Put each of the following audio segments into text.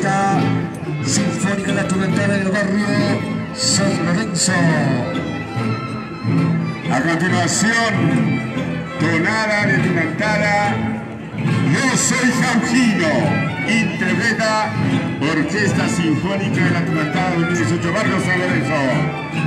Orquesta Sinfónica La Tunantala del barrio San Lorenzo. A continuación, tonada de Tunantala, Yo soy Jaujino, interpreta Orquesta Sinfónica de La Tunantala 2018, barrio San Lorenzo.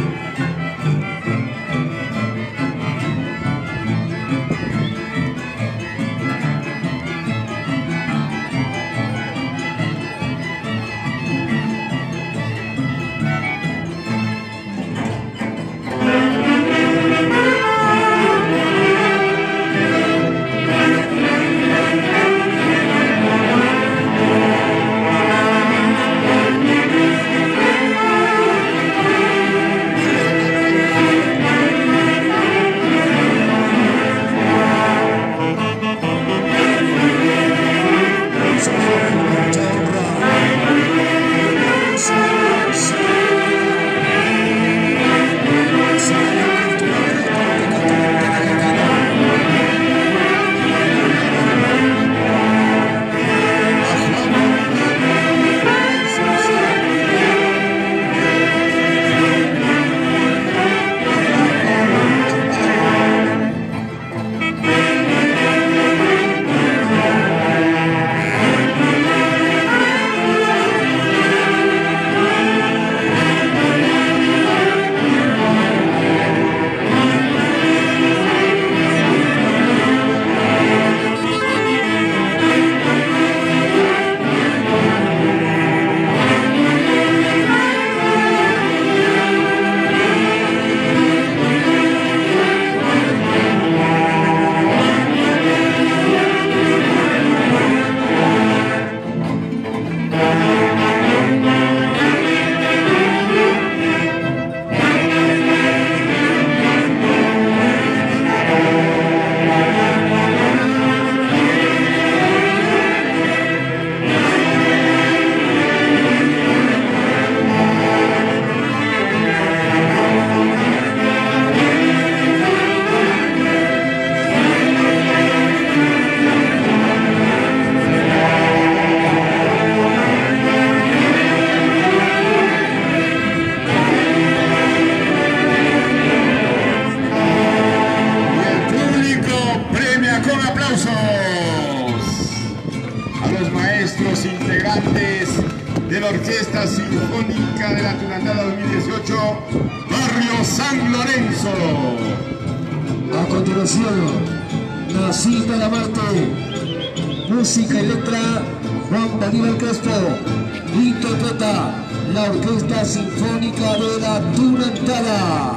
Integrantes de la Orquesta Sinfónica de La Tunantala 2018, barrio San Lorenzo. A continuación, La Cita la Marte, música y letra Juan Aníbal Castro, interpreta la Orquesta Sinfónica de La Tunantala.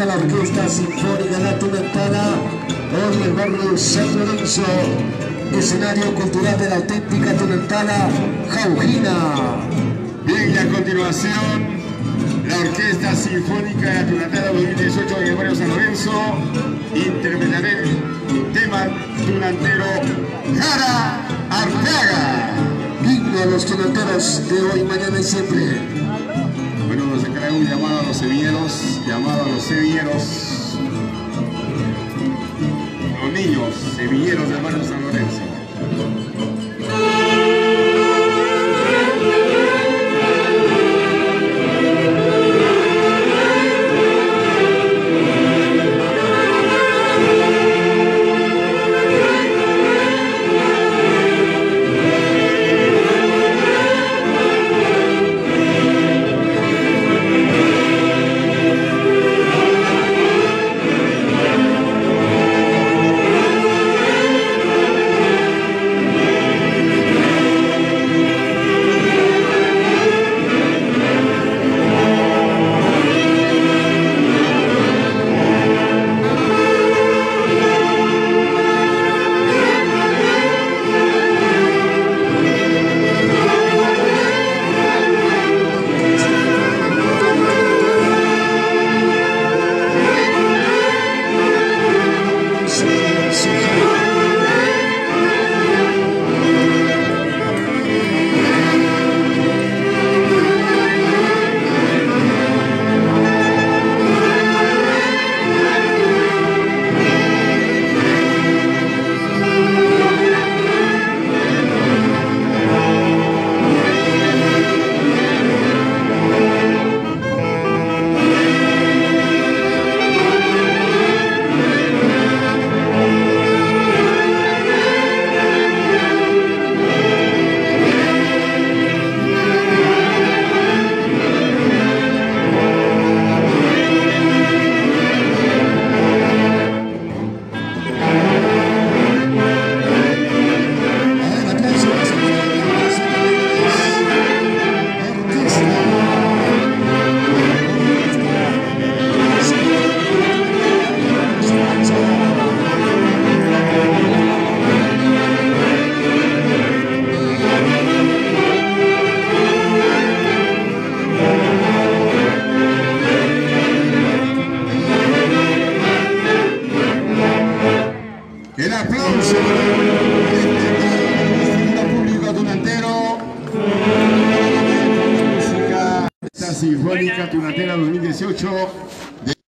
está la Orquesta Sinfónica La Tunantala, hoy el barrio San Lorenzo, escenario cultural de la auténtica Tunantala, Jaujina. Bien, y a continuación, la Orquesta Sinfónica de la Tunantala 2018 en el barrio San Lorenzo interpretará el tema tunantero Jara Arteaga. Himno a los tunanteros de hoy, mañana y siempre. Bueno, nos encarga un llamado a los sevilleros, los niños sevilleros del barrio San Lorenzo. El aplauso al público tunantero. Música Sinfónica Tunantera 2018.